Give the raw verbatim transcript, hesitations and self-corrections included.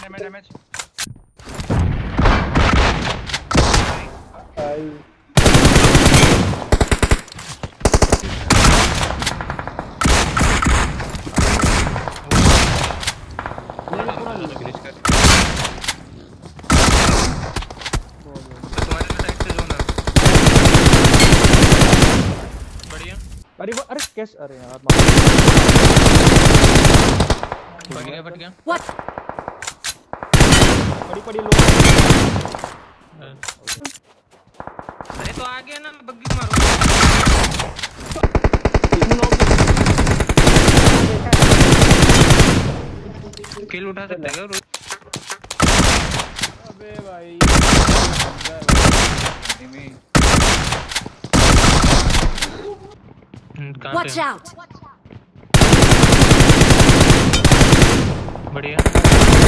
Damage damage आई glitch कर तुम्हारे side से जोन है बढ़िया। अरे वो अरे कैसे अरे यार फट गया फट गया पड़ी पड़ी लो। अरे तो आ गया ना बग्गी मारो किल उठा सकते हैं क्या? अबे भाई Watch out! बढ़िया।